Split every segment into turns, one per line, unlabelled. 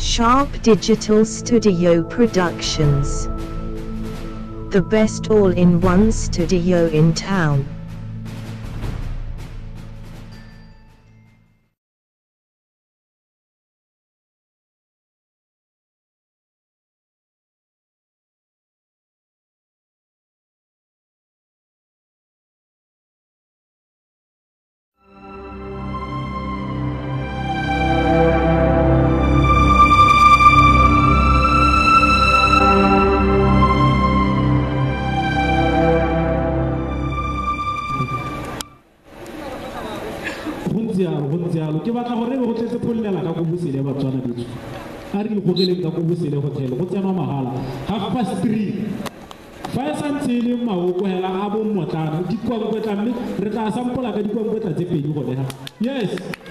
Sharp Digital Studio Productions. The best all-in-one studio in town.
ke batla gore go tletse phollela ka go busile ba tswana ditso a re go geleng ka go busile hotel go tsena mahala 3:30 fa e santse le maoko hela a bo motlana di kwangwetla mme re tla sampola ka di kwangwetla tse pedi go leha yes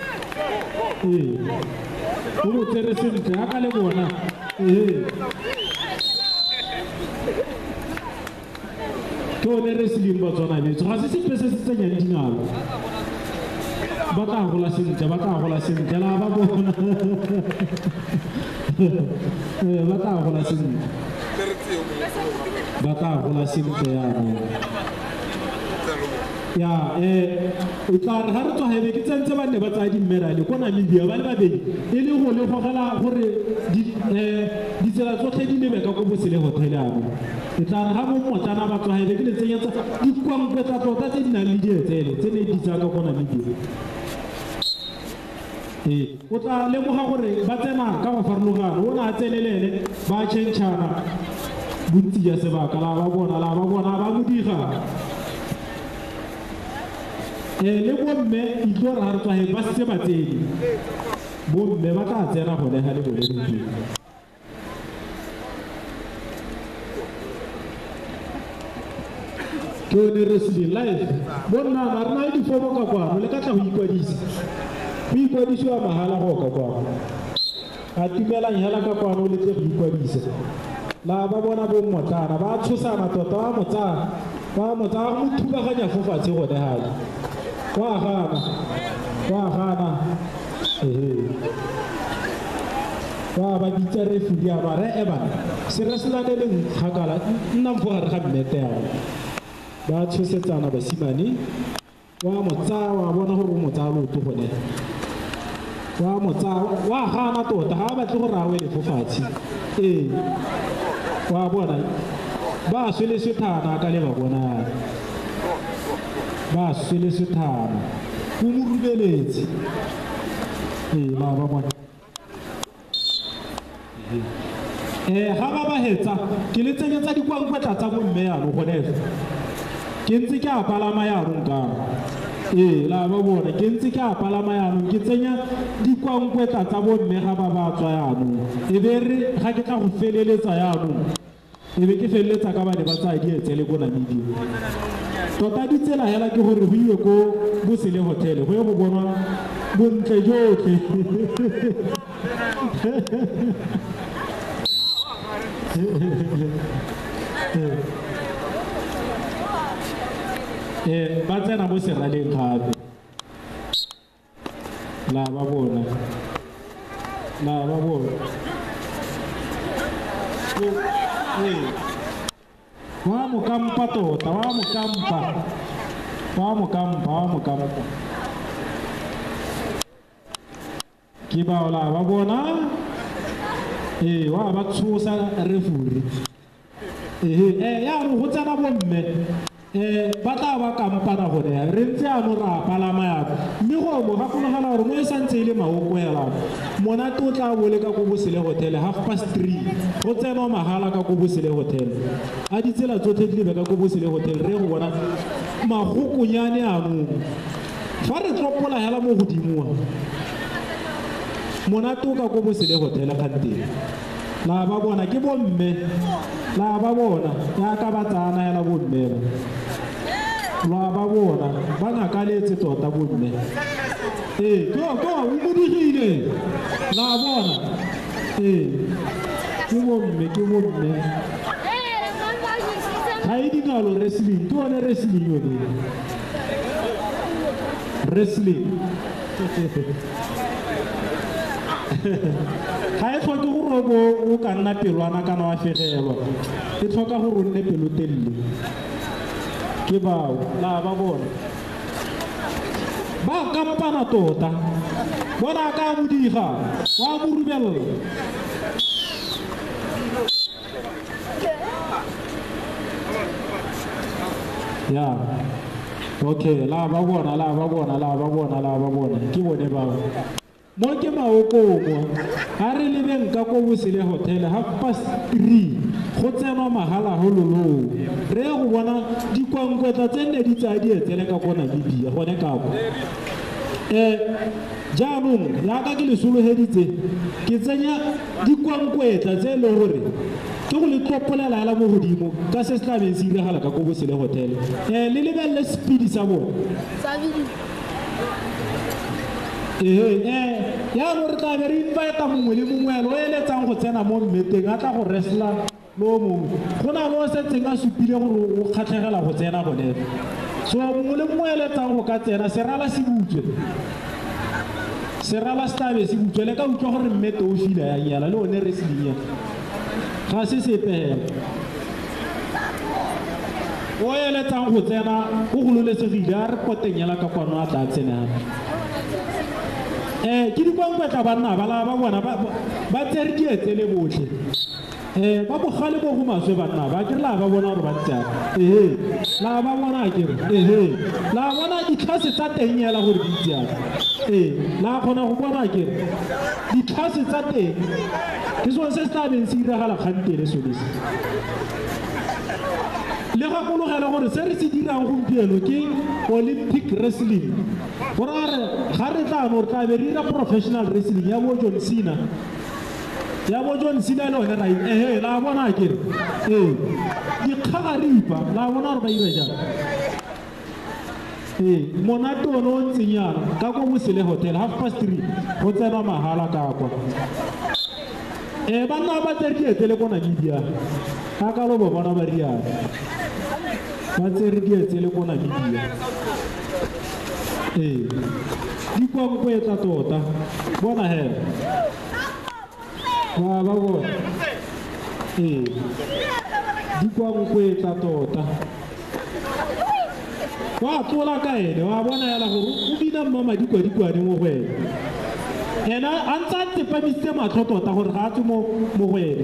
o mo tsere sentle a ka le bona ke one re siling ba tswana betso ga se sepe se se tsenyang dingalo ba tla gola sentle la ba bona ba tla gola sentle ya o tla re ha re tswa hebe ke tsentse ba ne ba tsaya dimmerale ko Namibia ba le babedi e le go le gogela gore di tsela tsotlhe di lebe ka go bosele hotel ya mo e tla re ha mo motlana ba tswa hebe ke le tsenyetsa di kwangwetla tota tse di nang le dietsele tse ne di tsaka go Namibia o tla lemoga gore ba tsena ka go farologana o na tsenelele ba tšhentšhana bontsi ya sebaka la ba bona ba modiga le bomme itlo re ha re tswahe ba se ba tsene bomme ba tla tsena go lega le bone dipeng ke one wrestling live bona ba re na le difomo ka kwano le ka tla go ikwadisa go ikwadisiwa mahala go ka kwano a tumelang hela ka kwano le tle go ikwadisa la ba bona bo motlana ba tshosana tota ba motsa go thubaganya fo fatshe go lehae wa gana wa ba bitsa refi ya ba re eba se re selane le nkgakala nna mfo gare ga mmete yago ba tshosetsana basimane wa bona gore o motsa loto gone wa gana tota ga batle go rawe le fo fatshe wa bona ba swele sethana ka le ba bona ba swele sethana go mo rubeletse ba bona ga ba hetsa ke le tsenyetsa dikwangkwetla tsa bomme yalo gone ke ntse ke a palama yanong ka la ba bona ke ntse ke a palama yanong ke tsenya dikwangkwetla tsa bomme ga ba tswa yanong e be re ga ke tla go feleletsa yanong e be ke feleletsa ka bane ba tsaya dietsele ko Namibia tota di tsela hela ke gore go iwe ko bosele hotel go ye go bonwa bontle jotlhe ba tsena mo seraleng gape la ba bona wa mo kampa tota wa mo kampa ke ba ola ba bona wa ba tshosa refuri ya go tsena bomme ba tla ba kampana gone re ntse ano ra palama yalo mme go mo gakologala gore mo e santse e le maoko hela monate o tla bole ka ko bosele hotel 3:30 go tsena mahala ka ko bosele hotel a ditsela tsotlhe di lebe ka ko bosele hotel re go bona magokonyane anong fa re tlopola hela mo godimo monate o ka ko bosele hotel kganteng la ba bona ke bomme la ba bona ya ka ba tsana hela bomme la ba bona ba ngakaletse tota bomme go o modigile la bona ke bomme ga e dingalo wrestling ke one wrestling yone wrestling ga e tlhoke o ka nna pelwana kana wa fegelwa e tlhoka gore o nne pelo telele ke bao la ba bona ba kampana tota bona ka modiga wa morubella ya okay la ba bona ke bone ba mo ke maokomo ha re lebeng ka ko Bosele Hotel 3:30 go tsena mahala hololo re go bona dikwankwetla tsene di tsa di etsele ka kona Libya gone ka go jaanong ya ka ke le soloheditse ke tsenya dikwankwetla tse le gore ke go le tlopolela la mo godimo ka se tla beng se iragala ka ko Bosele Hotel le lebelle speed sa bona ya no re tla be re invite mongwe le mongwe lo eletsang go tsena mo mmeteng a tla go wrestla lo mongwe go na lo setseng a supile gore o kgatlhegela go tsena go lena so mongwe le mongwe eletsang go ka tsena serala se butswe serala stabe se butswe le ka utlwa gore mmete o fila ya nyala le one wrestling ya ga se sepela o eletsang go tsena o gololesegile a re potengela ka kwano a tla tsena ke di kwangwetla banna ba la ba bona ba tsere dietse le botlhe ba bogale bo go maswe banna ba ke la ba bona gore ba tsaya la ba bona ke la bona ditlhase tsa teng yela gore di tsaya la khona go bona ke ditlhase tsa teng ke so se sta beng se iragala khantele so le ga gologela gore se re se dirang gompieno ke Olympic wrestling gore ga re tla no re tla be re professional wrestling ya bo John Cena le one ra la bona ke di khagaripa la bona re ba ira jang monato no ntsenyana ka go Bosele Hotel 3:30 go tsena mahala ka kwa banna ba tsere etele kona Libya ka ka lo bona ba riana ba tsere etele kona Libya di kwangkwetla tota bona he ba bona di kwangkwetla tota wa tlola ka ene wa bona yala gore o bina mama dikwadikwane mo go ene ena a ntse a tsepamisitse matlho tota gore ga a tswe mo go ene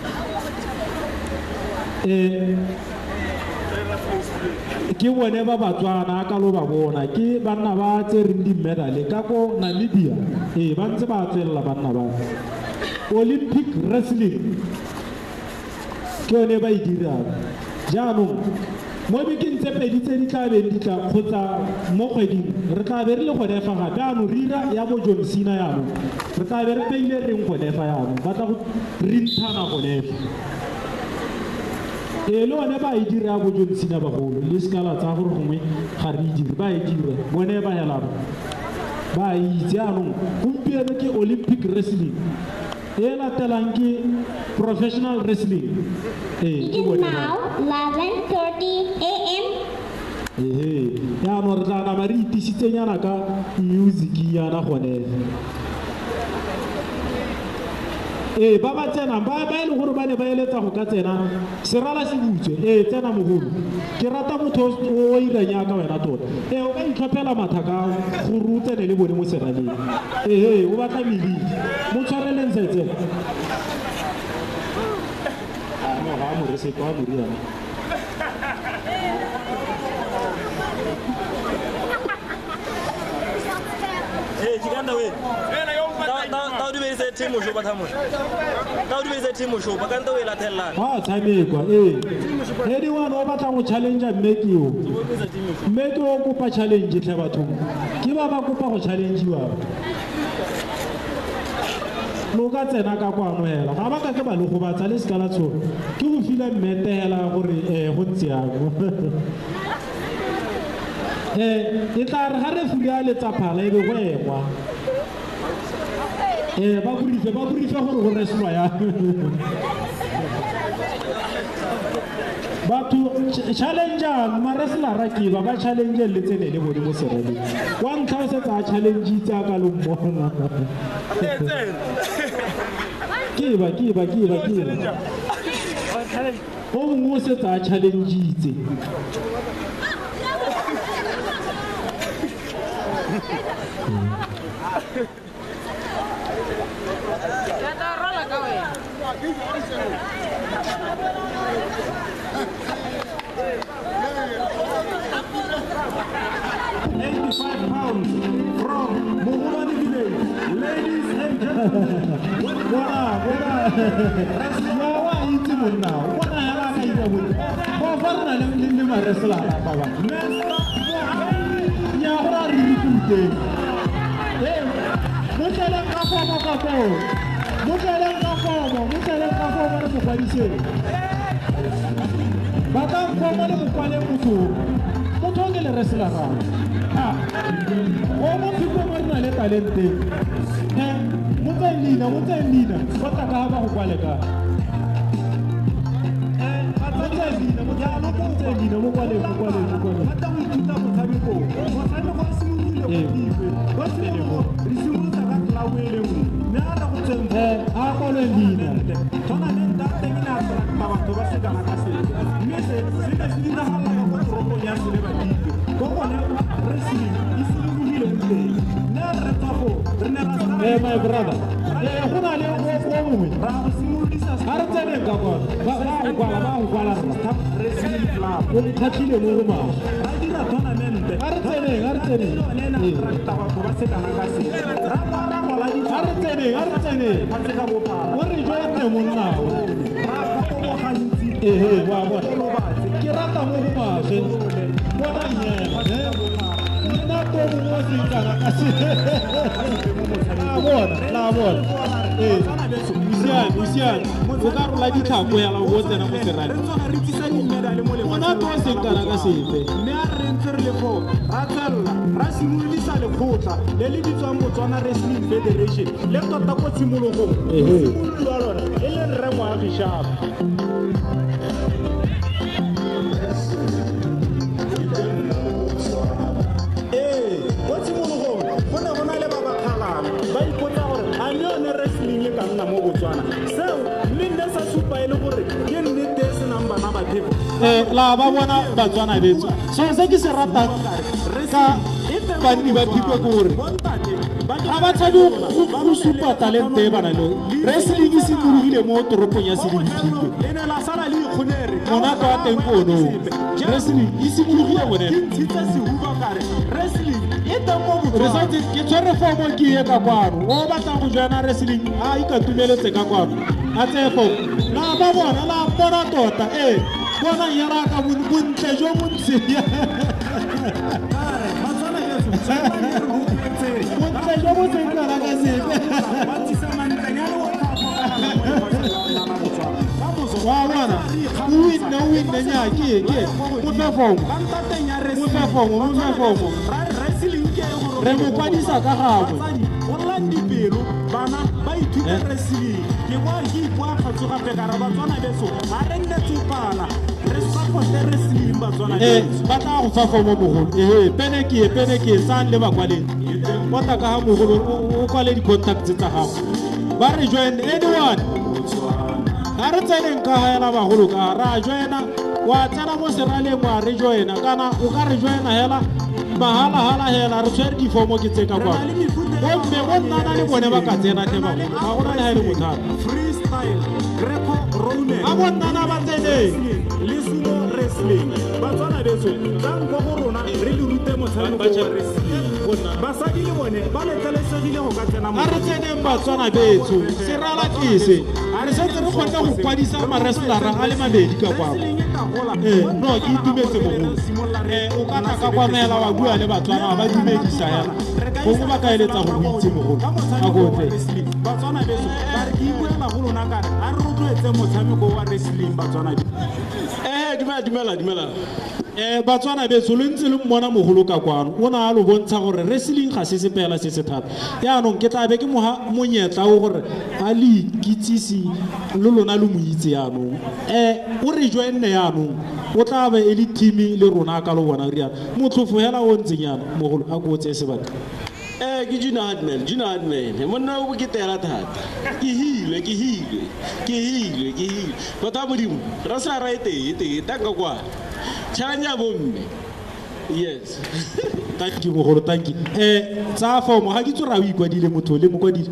ke bone ba Batswana ka lo ba bona ke banna ba tsereng di-medal ka ko Namibia ba ntse ba tswelela banna ba Olympic wrestling ke yone ba e dirang jaanong mo bekeng tse pedi tse di tla beng di tla kgotsa mo kgweding re tla be re le gone fa gape yaanong re ira ya bo John Cena yaanong re tla be re peile reng gone fa yaanong ba tla go rintana gone fa le one ba e dira bo John Cena bagolo le skala tsa gore gongwe ga re dire ba e dira bone ba hela ba itse yaanong gompieno ke Olympic wrestling latelang ke professional wrestling
It is now 11:30 a.m.
yaanong re tla nama re itisitsenyana ka music yana gone ba ba tsena ba e le gore ba ne ba eletsa go ka tsena serala se butswe tsena mogolo ke rata motho o irang yaka wena tota o ka itlhophela mathaka gore o tsene le bone mo seraleng o batla melidi mo tshwareleng setsena ga mo re sepa mo riana
jikanda we ta di be se timo sho bathamo ta di be se timo sho ba kanta we la thella
tshamekwa anyone o batla go challenge mmeki o kopa challenge tle batho ke ba kopa go challenge-iwa lo ka tsena ka kwano hela ga ba ka ke ba le go batsa le skala tsoro ke go fila mmete hela gore go ntseago e tla re ga re fulia le tsaphala e be go ekwa ba burife gore go reslwa ya batho challengeang mareslara ke ba challenge le tsene le bone mo seraleng wa ntlha o setsa challenge tsa ka lo mmona Kiba. O mongwe o setse a challenge-itse. £85 from Mugulani Village. Ladies and gentlemen, what now? What the hell are you doing? Hey, my brother. La ba bona Batswana betso so se ke se rata ka bani ba phiko gore ga ba tsabe go supa talent e bana le wrestling e simologile mo toropong ya Sedibipiko mona ka teng kono wrestling e simologile mo ne wrestling e teng mo Botswana ke tsere fomo ke ye ka kwano o batla go joina wrestling a ikatumetse ka kwano a tsefo la ba bona tota bona yara ka buntle jo montse ya buntle jo montse ka ka se wa bona win nya ke mo fomo re mo kwadisa ka gagwe Orlando pelo bana ba ithuta wrestling ke wa hi kwa khatsoga pekara Batswana beso a re nne tsopana re support wrestling Batswana ba tla go fa fomo mogolo pene ke san le ba kwaleng bota ka ha mogolo o kwale di contacts tsa gago ba re join anyone ha re tseneng ka ha ela bagolo ka ra joina wa tsena mo serale mo re joina kana o ka re joina hela mahala hela re tshwere di fomo ke tse ka kwa bomme go nna le bone ba ka tsena te ba gona le ha ile mothata freestyle greco roman a go nna ba tsene le sumo wrestling Batswana betso tang go rona re le rute motshameko wa wrestling basadi le bone ba le tselesegile go ka tsena mo a re tseneng Batswana betso se rala kise a re setse re kgona go kwadisa ma wrestler a le mabedi ka kwa no ke itumetse mo o ka ka kwa mela wa bua le Batswana ba dumedisa yana go ba ka eletsa go itse mogolo a go tle Batswana betso ba re ke ibuela go lona ka a re rotloetse motshameko wa wrestling Batswana dumela Batswana betso le ntse le mmona mogolo ka kwano o na a lo bontsha gore wrestling ga se sepela se se thata yaanong ke tla be ke monyetla o gore a le kitsisi le lona le mo itse yaanong o re joine yaanong o tla be e le team le rona ka lo bona riana motlhofo hela o ntseng yana mogolo a go tse sebaka
ke Gina Hardman monna o ke tela thata ke hile bata modimo ra sa ra ete tanga kwa tshanya bomme yes
thank you mogolo thank you tsa form ha ke tsora o ikwadile motho le mokwadile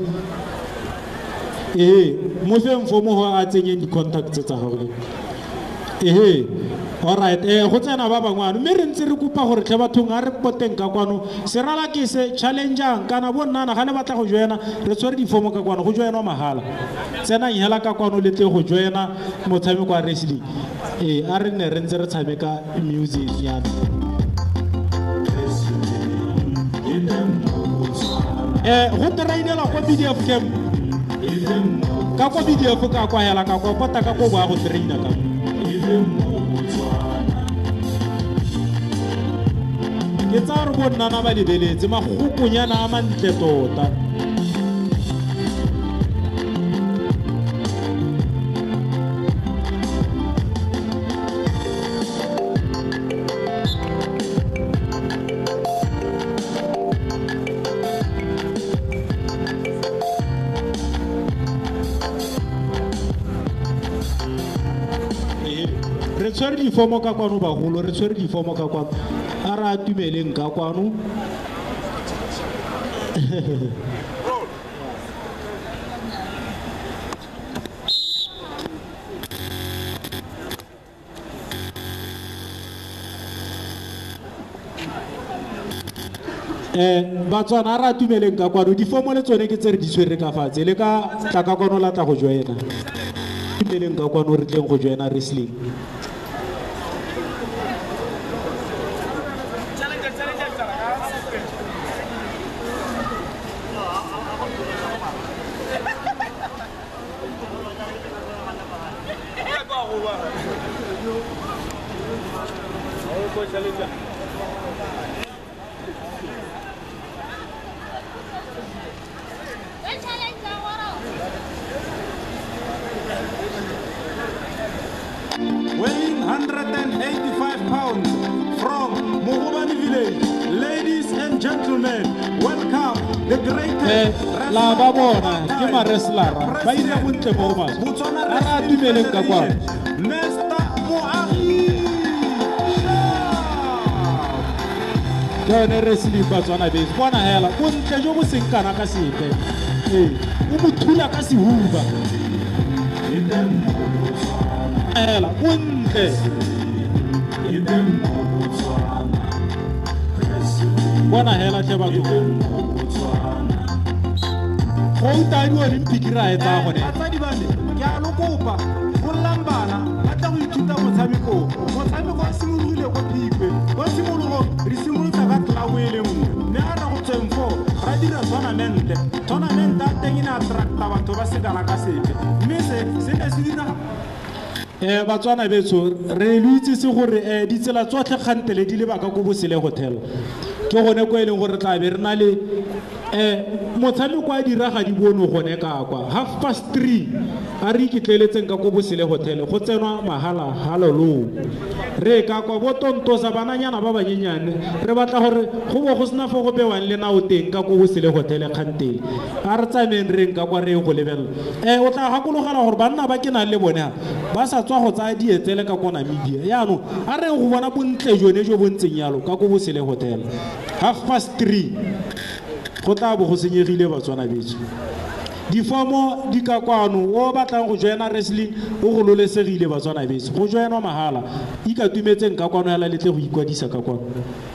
mo feng form ho a tsenye di contacts tsa gago all right go tsena ba bangwana mme re ntse re kopa gore tle bathong a re poteng ka kwano serala ke se challengeang kana bonnana ga le batla go joina re tswere di form ka kwano go joina mahala tsena hela ka kwano le tle go joina motshameko wa wrestling a re ne re ntse re tshameka music yana go trainela ko BDF camp ka ko BDF ka kwa hela ka kwa pota ka ko ba go traina ka ke tsa re bonnana ba lebeletse magokonyana a mantle tota re tshwere difomo ka kwano bagolo re tshwere difomo ka kwano a re atumeleng ka kwano batswana a re atumeleng ka kwano difomo le tsone ke tse re di tshwere ka fatshe le ka tla ka kwano la tla go joina atumeleng ka kwano re tleng go joina wrestling
weighing 185 pounds from Mogobani village. Ladies and gentlemen, welcome the greatest
la ba bona ke ma wrestler ba ile go ntle mo ba a ra dumeleng ka kwa
Mr. Moagi
jone wrestling ba tswana be bona hela go ntle jo bo seng kana ka sepe o mo thula ka sehuba hela go ntle bona hela tle ba go tani Olympic ra etsa gone
batsadi ba me ke a lokopa go lambana ba tla go ithuta motshameko o simologile go phikwe go simologo re simolotsa ka tlago e le nngwe mme a ra go tsweng fo ra dira tournament a teng e ne attracta batho ba sekana ka sepe mme se ne se dira
batswana betso re lo itsese gore ditsela tsotlhe kgantele di lebaka ko Bosele Hotel ke gone ko e leng gore tla be re na le motshameko a diraga di bono gone ka kwa 3:30 a re iketleletseng ka ko Bosele Hotel go tsenwa mahala halolo re ka kwa botontosa bananyana ba banyenyane re batla gore go bo go sena fo go bewang le nao teng ka ko Bosele Hotel kgantele a re tsameng reng ka kwa re go lebella o tla gakologela gore banna ba ke na le bone ba sa tswa go tsaya dietsele ka kona media yaanong a re go bona bontle jone jo bontseng yalo ka ko Bosele Hotel 3:30 go tla bo go senyegile batswana betso difomo di ka kwano o batlang go joina wrestling o go lolesegile batswana betso go joinwa mahala ikatumetseng ka kwano yala letle go ikwadisa ka kwano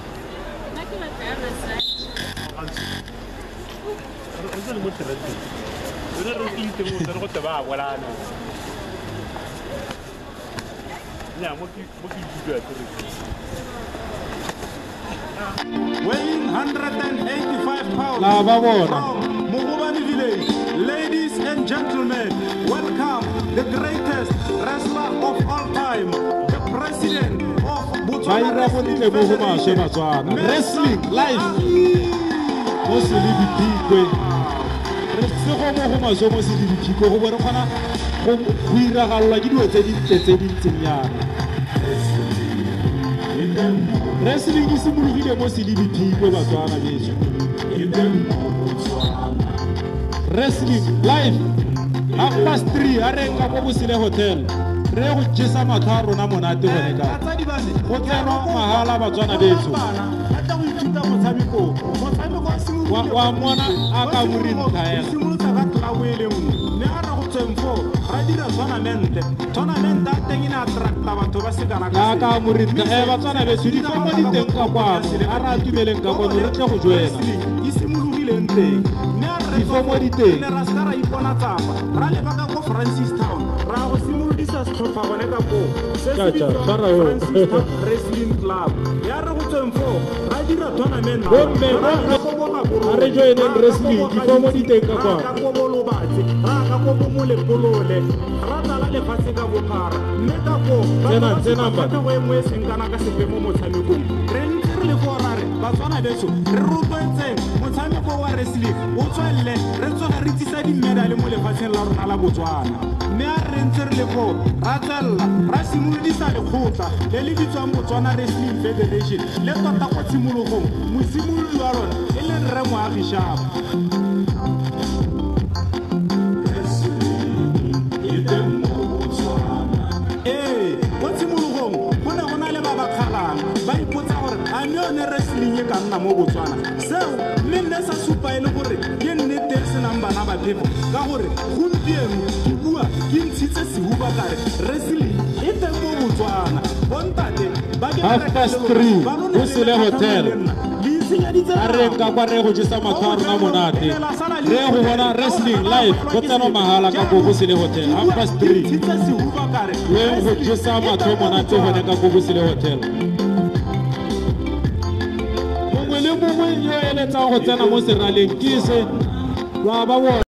weighing 185 pounds
La ba bona.
from Mogobani village. Ladies and gentlemen, welcome the greatest wrestler of all time, the president of
ba
Botswana
ira bontle mo go maswe batswana wrestling live mo se le dipikwe re se go mo go maswe mo se le dipikwe go bore gona go iragalla ke dilo tse dintle tse dintseng yana wrestling is simologile mo Selibitiko Batswana beso. Wrestling live 3:30 a re nka go Bosile Hotel re go jesa matharo na monate go neka go tsena mahala Batswana beso wa mona aka murinta ela
ne a ra go tsemfo ra dira tournament a teng ina attracta batho ba se kana
ka ka murinta Batswana beso di fomo di teng ka kwa a ra tumeleng ka bona re tle go joena
isimologile nteng ne a re
fomo di teng
ra ska ra ipona tsapa ra le baka go Francis Town ra go simolodisa setlhopha gone ka po se se bitswang Wrestling Club ya re go tsemfo ra dira tournament
a re joineng wrestling di fomo di teng ka kwa
ka go bolobatse ra ka go mo le polole ra tsala le fatse ka bophara mme ka go ba go emwe senkana ka sepe mo motshamekong re ntse re le go rare Batswana beso re rotloetseng motshameko wa wrestling o tswelle re tsona re tsisa dimedale mo lefatsheng la rona la Botswana mme a re ntse re le go ra tsalla ra simolodisa lekgotla le le bitswang Botswana Wrestling Federation le tota go tshimologong mosimolodi wa rona e le Rre Moagi Sharp wrestling e ka nna mo Botswana seo mme nne sa supa e le gore ke nnete e senang bana ba phefo ka gore gompieno ke bua ke ntshitse sehuba kare wrestling e teng mo Botswana bontate ba ke
3:30 Bosile Hotel a re nka kwa re go jesa matharo na monate re go bona wrestling live go tsena mahala ka go Bosile Hotel 3:30 le go jesa matharo monate go ne ka go Bosile Hotel le mongwe yo eletsa go tsena mo seraleng ke se ba